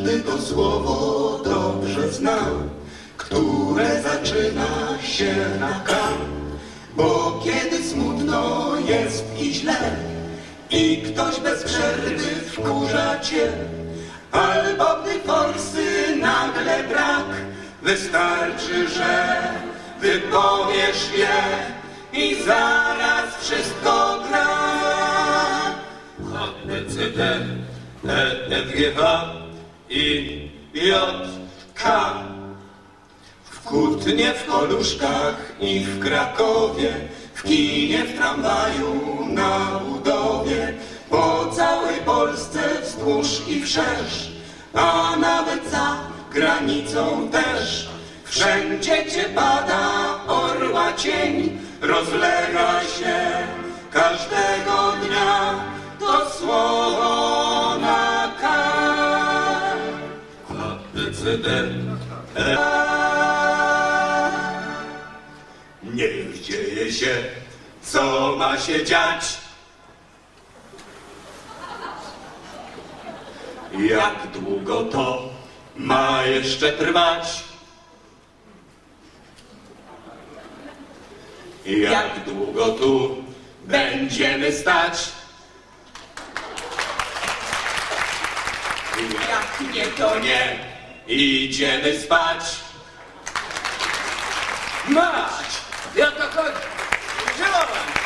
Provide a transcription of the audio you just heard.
każdy to słowo dobrze zna, które zaczyna się na K. Bo kiedy smutno jest i źle i ktoś bez przerwy wkurza cię, albo gdy forsy nagle brak, wystarczy, że wypowiesz je i zaraz wszystko gra. A, B, C, D, E, F, G, H, I, J, K. W Kutnie, w Koluszkach i w Krakowie, w kinie, w tramwaju, na budowie, po całej Polsce wzdłuż i wszerz, a nawet za granicą też. Wszędzie cię pada orła cień, rozlega się każdego dnia to słowo na K. A, B, C, D, E. Niech dzieje się, co ma się dziać. Jak długo to ma jeszcze trwać? Jak długo tu będziemy stać? Jak nie, to nie, idziemy spać. Mać! Ja to chodzi! Żyło wam!